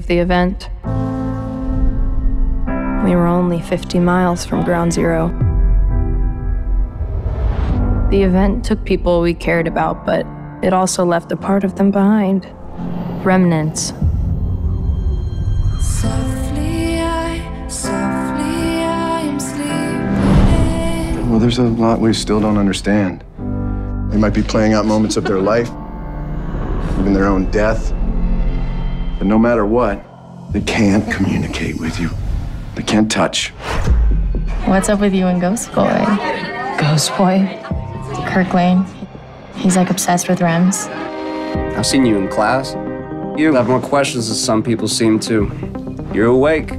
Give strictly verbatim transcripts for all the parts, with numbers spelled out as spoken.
the event. We were only fifty miles from ground zero. The event took people we cared about, but it also left a part of them behind. Remnants. Softly I, softly I am sleeping. Well, there's a lot we still don't understand. They might be playing out moments of their life, even their own death. But no matter what, they can't communicate with you. They can't touch. What's up with you and Ghost Boy? Ghost Boy? Kirk Lane. He's like obsessed with R E Ms. I've seen you in class. You have more questions than some people seem to. You're awake.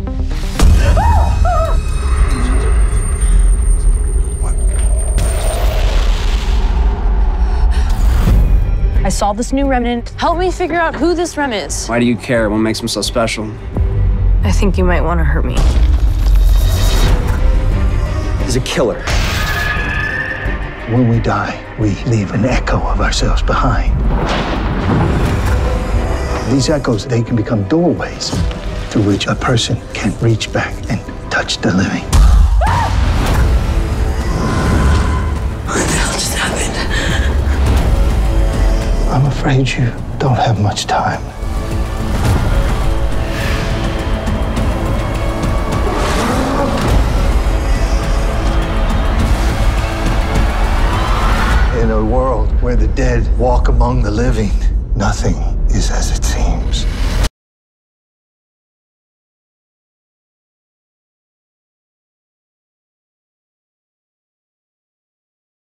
I saw this new remnant. Help me figure out who this Rem is. Why do you care? What makes him so special? I think you might want to hurt me. He's a killer. When we die, we leave an echo of ourselves behind. These echoes, they can become doorways through which a person can reach back and touch the living. What the hell just happened? I'm afraid you don't have much time. In a world where the dead walk among the living, nothing is as it seems.